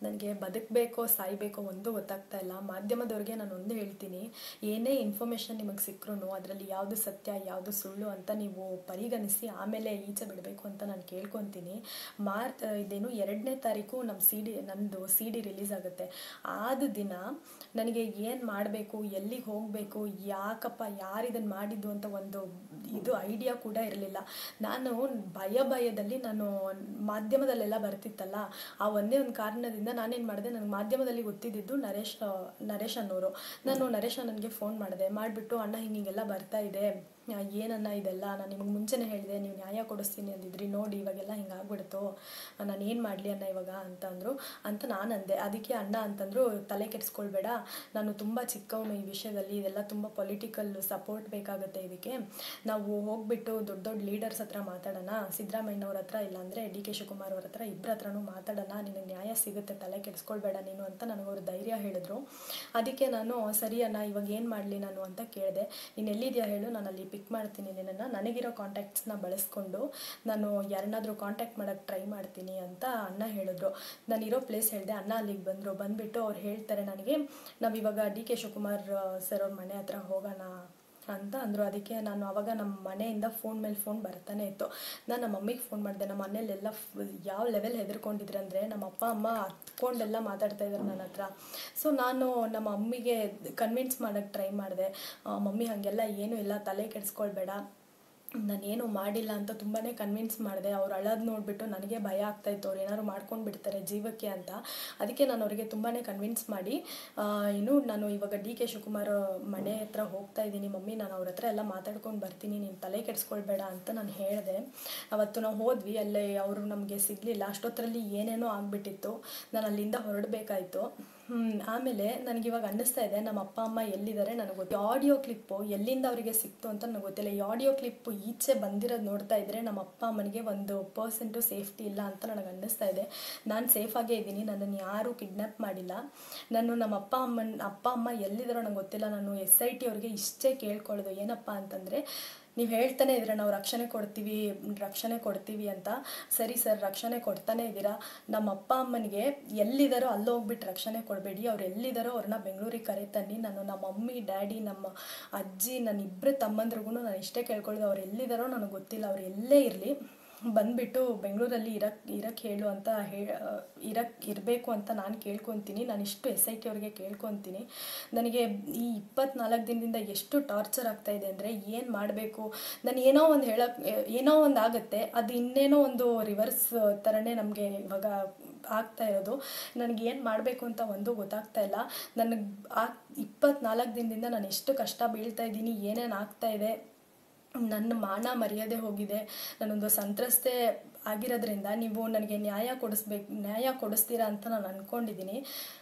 ನನಗೆ ಬದುಕಬೇಕೋ ಸಾಯಬೇಕೋ ಒಂದು ಗೊತ್ತಾಗ್ತಾ ಇಲ್ಲ. ಮಾಧ್ಯಮದವ್ರಿಗೆ ನಾನು ಒಂದು ಹೇಳ್ತೀನಿ, ಏನೇ ಇನ್ಫಾರ್ಮೇಷನ್ ನಿಮಗೆ ಸಿಕ್ಕರೂ ಅದರಲ್ಲಿ ಯಾವುದು ಸತ್ಯ ಯಾವುದು ಸುಳ್ಳು ಅಂತ ನೀವು ಪರಿಗಣಿಸಿ ಆಮೇಲೆ ಈಚೆ ಬಿಡಬೇಕು ಅಂತ ನಾನು ಕೇಳ್ಕೊತೀನಿ. ಇದೇನು 2ನೇ ತಾರೀಕು ನಂದು ಸಿ ಡಿ ರಿಲೀಸ್ ಆಗುತ್ತೆ. ಆದ ದಿನ ನನಗೆ ಏನು ಮಾಡಬೇಕು, ಎಲ್ಲಿಗೆ ಹೋಗಬೇಕು, ಯಾಕಪ್ಪ ಯಾರು ಇದನ್ನು ಮಾಡಿದ್ದು ಅಂತ ಒಂದು ಐಡಿಯಾ ಕೂಡ ಇರಲಿಲ್ಲ. ನಾನು ಭಯದಲ್ಲಿ ನಾನು ಮಾಧ್ಯಮದಲ್ಲೆಲ್ಲ ಬರ್ತಿತ್ತಲ್ಲ, ಆ ಒಂದೇ ಒಂದು ಕಾರಣದಿಂದ ನಾನೇನು ಮಾಡಿದೆ, ನನಗೆ ಮಾಧ್ಯಮದಲ್ಲಿ ಗೊತ್ತಿದ್ದು ನರೇಶ್ ಅನ್ನೋರು. ನಾನು ನರೇಶ್ ನನಗೆ ಫೋನ್ ಮಾಡಿಬಿಟ್ಟು, ಅಣ್ಣ ಹಿಂಗೆಲ್ಲ ಬರ್ತಾ ಇದೆ, ಏನನ್ನ ಇದೆಲ್ಲ, ನಾನು ನಿಮಗೆ ಮುಂಚೆನೇ ಹೇಳಿದೆ, ನೀವು ನ್ಯಾಯ ಕೊಡಿಸ್ತೀನಿ ಅಂದಿದ್ರಿ, ನೋಡಿ ಇವಾಗೆಲ್ಲ ಹಿಂಗಾಗ್ಬಿಡ್ತು, ನಾನು ಏನು ಮಾಡಲಿ ಅಣ್ಣ ಇವಾಗ ಅಂತಂದರು ಅಂತ ನಾನು ಅಂದೆ. ಅದಕ್ಕೆ ಅಣ್ಣ ಅಂತಂದರು, ತಲೆ ಕೆಡಿಸ್ಕೊಳ್ಬೇಡ, ನಾನು ತುಂಬ ಚಿಕ್ಕವನು ಈ ವಿಷಯದಲ್ಲಿ, ಇದೆಲ್ಲ ತುಂಬ ಪೊಲಿಟಿಕಲ್ ಸಪೋರ್ಟ್ ಬೇಕಾಗುತ್ತೆ, ಇದಕ್ಕೆ ನಾವು ಹೋಗ್ಬಿಟ್ಟು ದೊಡ್ಡ ಲೀಡರ್ಸ್ ಹತ್ರ ಮಾತಾಡೋಣ, ಸಿದ್ದರಾಮಯ್ಯನವ್ರ ಹತ್ರ ಇಲ್ಲಾಂದರೆ ಡಿ ಕೆ ಶಿವಕುಮಾರ್ ಅವ್ರ ಹತ್ರ, ಇಬ್ಬರ ಹತ್ರನೂ ಮಾತಾಡೋಣ, ನಿನಗೆ ನ್ಯಾಯ ಸಿಗುತ್ತೆ, ತಲೆ ಕೆಡಿಸ್ಕೊಳ್ಬೇಡ ನೀನು ಅಂತ ನನಗವ್ರು ಧೈರ್ಯ ಹೇಳಿದ್ರು. ಅದಕ್ಕೆ ನಾನು ಸರಿ ಅಣ್ಣ ಇವಾಗ ಏನು ಮಾಡಲಿ ನಾನು ಅಂತ ಕೇಳಿದೆ. ನೀನು ಎಲ್ಲಿದೆಯಾ ಹೇಳು, ನಾನು ಅಲ್ಲಿ ಪಿಕ್ ಮಾಡ್ತೀನಿ ನಿನ್ನನ್ನು, ನನಗಿರೋ ಕಾಂಟ್ಯಾಕ್ಟ್ಸ್ನ ಬಳಸ್ಕೊಂಡು ನಾನು ಯಾರನ್ನಾದರೂ ಕಾಂಟ್ಯಾಕ್ಟ್ ಮಾಡೋಕ್ಕೆ ಟ್ರೈ ಮಾಡ್ತೀನಿ ಅಂತ ಅಣ್ಣ ಹೇಳಿದ್ರು. ನಾನಿರೋ ಪ್ಲೇಸ್ ಹೇಳಿದೆ, ಅಣ್ಣ ಅಲ್ಲಿಗೆ ಬಂದುಬಿಟ್ಟು ಅವ್ರು ಹೇಳ್ತಾರೆ ನನಗೆ, ನಾವಿವಾಗ ಡಿ ಕೆ ಶಿವಕುಮಾರ್ ಸರ್ ಅವ್ರ ಮನೆ ಹತ್ರ ಹೋಗೋಣ ಅಂತ ಅಂದರು. ಅದಕ್ಕೆ ನಾನು ಆವಾಗ ನಮ್ಮ ಮನೆಯಿಂದ ಫೋನ್ ಮೇಲೆ ಫೋನ್ ಬರ್ತಾನೆ ಇತ್ತು. ನಾನು ನಮ್ಮ ಮಮ್ಮಿಗೆ ಫೋನ್ ಮಾಡಿದೆ. ನಮ್ಮ ಮನೇಲೆಲ್ಲ ಯಾವ ಲೆವೆಲ್ ಹೆದರ್ಕೊಂಡಿದ್ರು ಅಂದರೆ, ನಮ್ಮ ಅಪ್ಪ ಅಮ್ಮ ಹತ್ಕೊಂಡೆಲ್ಲ ಮಾತಾಡ್ತಾ ಇದ್ದಾರೆ ನನ್ನ ಹತ್ರ. ಸೊ ನಾನು ನಮ್ಮ ಮಮ್ಮಿಗೆ ಕನ್ವಿನ್ಸ್ ಮಾಡೋಕ್ಕೆ ಟ್ರೈ ಮಾಡಿದೆ, ಮಮ್ಮಿ ಹಾಗೆಲ್ಲ ಏನೂ ಇಲ್ಲ, ತಲೆ ಕೆಡಿಸ್ಕೊಳ್ಬೇಡ, ನಾನೇನು ಮಾಡಿಲ್ಲ ಅಂತ ತುಂಬಾ ಕನ್ವಿನ್ಸ್ ಮಾಡಿದೆ. ಅವ್ರು ಅಳೋದು ನೋಡಿಬಿಟ್ಟು ನನಗೆ ಭಯ ಆಗ್ತಾಯಿತ್ತು, ಅವ್ರು ಏನಾದ್ರು ಮಾಡ್ಕೊಂಡು ಬಿಡ್ತಾರೆ ಜೀವಕ್ಕೆ ಅಂತ. ಅದಕ್ಕೆ ನಾನು ಅವರಿಗೆ ತುಂಬಾ ಕನ್ವಿನ್ಸ್ ಮಾಡಿ, ನಾನು ಇವಾಗ ಡಿ ಕೆ ಶಿವಕುಮಾರ್ ಮನೆ ಹತ್ರ ಹೋಗ್ತಾ ಇದ್ದೀನಿ ಮಮ್ಮಿ, ನಾನು ಅವ್ರ ಹತ್ರ ಎಲ್ಲ ಮಾತಾಡ್ಕೊಂಡು ಬರ್ತೀನಿ, ನೀನು ತಲೆ ಕೆಡಿಸ್ಕೊಳ್ಬೇಡ ಅಂತ ನಾನು ಹೇಳಿದೆ. ಅವತ್ತು ನಾವು ಹೋದ್ವಿ, ಅಲ್ಲೇ ಅವರು ನಮಗೆ ಸಿಗಲಿಲ್ಲ. ಅಷ್ಟೊತ್ತರಲ್ಲಿ ಏನೇನೋ ಆಗಿಬಿಟ್ಟಿತ್ತು, ನಾನು ಅಲ್ಲಿಂದ ಹೊರಡಬೇಕಾಯಿತು. ಆಮೇಲೆ ನನಗಿವಾಗ ಅನ್ನಿಸ್ತಾ ಇದೆ, ನಮ್ಮ ಅಪ್ಪ ಅಮ್ಮ ಎಲ್ಲಿದ್ದಾರೆ ನನಗೆ ಗೊತ್ತು. ಆಡಿಯೋ ಕ್ಲಿಪ್ಪು ಎಲ್ಲಿಂದ ಅವರಿಗೆ ಸಿಕ್ತು ಅಂತ ನನಗೆ ಗೊತ್ತಿಲ್ಲ. ಈ ಆಡಿಯೋ ಕ್ಲಿಪ್ಪು ಈಚೆ ಬಂದಿರೋದು ನೋಡ್ತಾ ಇದ್ದರೆ ನಮ್ಮ ಅಪ್ಪ ಅಮ್ಮನಿಗೆ 1% ಸೇಫ್ಟಿ ಇಲ್ಲ ಅಂತ ನನಗೆ ಅನ್ನಿಸ್ತಾ ಇದೆ. ನಾನು ಸೇಫಾಗೇ ಇದ್ದೀನಿ, ನನ್ನನ್ನು ಯಾರೂ ಕಿಡ್ನ್ಯಾಪ್ ಮಾಡಿಲ್ಲ. ನಮ್ಮ ಅಪ್ಪ ಅಮ್ಮ ಎಲ್ಲಿದ್ದಾರೋ ನನಗೆ ಗೊತ್ತಿಲ್ಲ. ನಾನು SIT ಅವ್ರಿಗೆ ಇಷ್ಟೇ ಕೇಳ್ಕೊಳ್ಳೋದು ಏನಪ್ಪ ಅಂತಂದರೆ, ನೀವು ಹೇಳ್ತಾನೆ ಇದ್ದೀರ ನಾವು ರಕ್ಷಣೆ ಕೊಡ್ತೀವಿ ಅಂತ. ಸರಿ ಸರ್, ರಕ್ಷಣೆ ಕೊಡ್ತಾನೆ ಇದ್ದೀರಾ, ನಮ್ಮ ಅಪ್ಪ ಅಮ್ಮನಿಗೆ ಎಲ್ಲಿದ್ದಾರೋ ಅಲ್ಲಿ ಹೋಗ್ಬಿಟ್ಟು ರಕ್ಷಣೆ ಕೊಡಬೇಡಿ, ಅವ್ರು ಎಲ್ಲಿದ್ದಾರೋ ಅವ್ರನ್ನ ಬೆಂಗಳೂರಿಗೆ ಕರೆತನ್ನಿ. ನಮ್ಮ ಮಮ್ಮಿ ಡ್ಯಾಡಿ, ನಮ್ಮ ಅಜ್ಜಿ, ನನ್ನ ಇಬ್ಬರು ತಮ್ಮಂದ್ರಿಗೂ ನಾನು ಇಷ್ಟೇ ಕೇಳ್ಕೊಳ್ಳೋದು, ಅವ್ರು ಎಲ್ಲಿದ್ದಾರೋ ನನಗೆ ಗೊತ್ತಿಲ್ಲ, ಅವ್ರು ಎಲ್ಲೇ ಇರಲಿ ಬಂದುಬಿಟ್ಟು ಬೆಂಗಳೂರಲ್ಲಿ ಇರಕ್ಕೆ ಹೇಳು ಅಂತ ಇರಬೇಕು ಅಂತ ನಾನು ಕೇಳ್ಕೊತೀನಿ. ನಾನು ಇಷ್ಟು SIT ಅವ್ರಿಗೆ ಕೇಳ್ಕೊತೀನಿ. ನನಗೆ ಈ 24 ದಿನದಿಂದ ಎಷ್ಟು ಟಾರ್ಚರ್ ಆಗ್ತಾಯಿದೆ ಅಂದರೆ, ಏನು ಮಾಡಬೇಕು, ನಾನು ಏನೋ ಒಂದು ಆಗುತ್ತೆ, ಅದು ಇನ್ನೇನೋ ಒಂದು ರಿವರ್ಸ್ ಥರನೇ ನಮಗೆ ಇವಾಗ ಆಗ್ತಾ ಇರೋದು. ನನಗೇನು ಮಾಡಬೇಕು ಅಂತ ಒಂದು ಗೊತ್ತಾಗ್ತಾ ಇಲ್ಲ. ನನಗೆ 24 ದಿನದಿಂದ ನಾನು ಎಷ್ಟು ಕಷ್ಟ ಬೀಳ್ತಾ ಇದ್ದೀನಿ, ಏನೇನು ಆಗ್ತಾಯಿದೆ, ನನ್ನ ಮಾನ ಮರ್ಯಾದೆ ಹೋಗಿದೆ, ನಾನೊಂದು ಸಂತ್ರಸ್ತೆ ಆಗಿರೋದ್ರಿಂದ ನೀವು ನನಗೆ ನ್ಯಾಯ ಕೊಡಿಸ್ತೀರಾ ಅಂತ ನಾನು ಅಂದ್ಕೊಂಡಿದ್ದೀನಿ.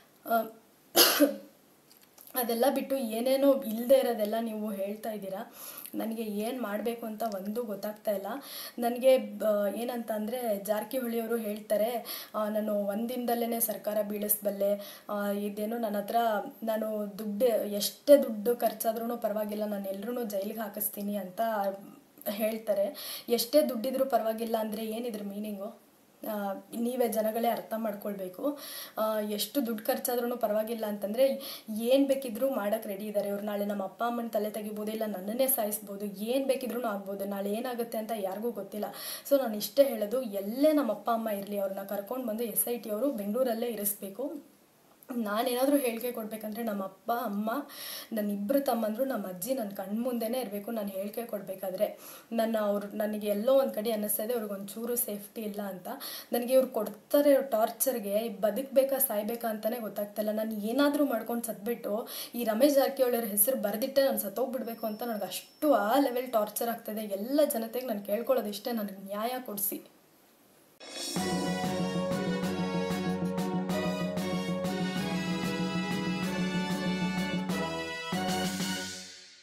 ಅದೆಲ್ಲ ಬಿಟ್ಟು ಏನೇನೋ ಇಲ್ಲದೆ ಇರೋದೆಲ್ಲ ನೀವು ಹೇಳ್ತಾ ಇದ್ದೀರಾ. ನನಗೆ ಏನು ಮಾಡಬೇಕು ಅಂತ ಒಂದು ಗೊತ್ತಾಗ್ತಾ ಇಲ್ಲ. ನನಗೆ ಏನಂತ ಅಂದರೆ, ಜಾರಕಿಹೊಳಿಯವರು ಹೇಳ್ತಾರೆ, ನಾನು ಒಂದಿನದಲ್ಲೇ ಸರ್ಕಾರ ಬೀಳಿಸಬಲ್ಲೆ, ಇದೇನು ನನ್ನ ಹತ್ರ ಎಷ್ಟೇ ದುಡ್ಡು ಖರ್ಚಾದ್ರೂ ಪರವಾಗಿಲ್ಲ, ನಾನು ಎಲ್ಲರೂ ಜೈಲಿಗೆ ಹಾಕಿಸ್ತೀನಿ ಅಂತ ಹೇಳ್ತಾರೆ. ಎಷ್ಟೇ ದುಡ್ಡಿದ್ರೂ ಪರವಾಗಿಲ್ಲ ಅಂದರೆ ಏನಿದ್ರ ಮೀನಿಂಗು? ನೀವೇ ಜನಗಳೇ ಅರ್ಥ ಮಾಡ್ಕೊಳ್ಬೇಕು. ಎಷ್ಟು ದುಡ್ಡು ಖರ್ಚಾದ್ರೂ ಪರವಾಗಿಲ್ಲ ಅಂತಂದರೆ ಏನು ಬೇಕಿದ್ರೂ ಮಾಡೋಕ್ಕೆ ರೆಡಿ ಇದ್ದಾರೆ ಇವ್ರು. ನಾಳೆ ನಮ್ಮ ಅಪ್ಪ ಅಮ್ಮನ ತಲೆ ತೆಗಿಬೋದು, ಇಲ್ಲ ನನ್ನನ್ನೇ ಸಾಯಿಸ್ಬೋದು, ಏನು ಬೇಕಿದ್ರೂ ಆಗ್ಬೋದು. ನಾಳೆ ಏನಾಗುತ್ತೆ ಅಂತ ಯಾರಿಗೂ ಗೊತ್ತಿಲ್ಲ. ಸೊ ನಾನು ಇಷ್ಟೇ ಹೇಳೋದು, ಎಲ್ಲೇ ನಮ್ಮ ಅಪ್ಪ ಅಮ್ಮ ಇರಲಿ, ಅವ್ರನ್ನ ಕರ್ಕೊಂಡು ಬಂದು SIT ಅವರು ಬೆಂಗಳೂರಲ್ಲೇ ಇರಿಸ್ಬೇಕು. ನಾನೇನಾದರೂ ಹೇಳಿಕೆ ಕೊಡಬೇಕಂದ್ರೆ, ನಮ್ಮ ಅಪ್ಪ ಅಮ್ಮ, ನನ್ನ ಇಬ್ಬರು ತಮ್ಮಂದರು, ನಮ್ಮ ಅಜ್ಜಿ ನನ್ನ ಕಣ್ಮುಂದೆನೇ ಇರಬೇಕು. ನಾನು ಹೇಳಿಕೆ ಕೊಡಬೇಕಾದ್ರೆ ನನಗೆ ಎಲ್ಲೋ ಒಂದು ಕಡೆ ಅನ್ನಿಸ್ತಾ ಇದೆ, ಅವ್ರಿಗೊಂಚೂರು ಸೇಫ್ಟಿ ಇಲ್ಲ ಅಂತ. ನನಗೆ ಇವ್ರು ಕೊಡ್ತಾರೆ ಟಾರ್ಚರ್ಗೆ ಬದುಕಬೇಕಾ ಸಾಯ್ಬೇಕಾ ಅಂತಲೇ ಗೊತ್ತಾಗ್ತಾಯಿಲ್ಲ. ನಾನು ಏನಾದರೂ ಮಾಡ್ಕೊಂಡು ಸತ್ಬಿಟ್ಟು ಈ ರಮೇಶ್ ಜಾರಕಿಹೊಳಿ ಅವ್ರ ಹೆಸರು ಬರೆದಿಟ್ಟೆ ನಾನು ಸತ್ತೋಗ್ಬಿಡ್ಬೇಕು ಅಂತ ನನಗೆ ಅಷ್ಟು ಆ ಲೆವೆಲ್ ಟಾರ್ಚರ್ ಆಗ್ತಾಯಿದೆ. ಎಲ್ಲ ಜನತೆಗೆ ನಾನು ಕೇಳ್ಕೊಳ್ಳೋದು ಇಷ್ಟೇ, ನನಗೆ ನ್ಯಾಯ ಕೊಡಿಸಿ.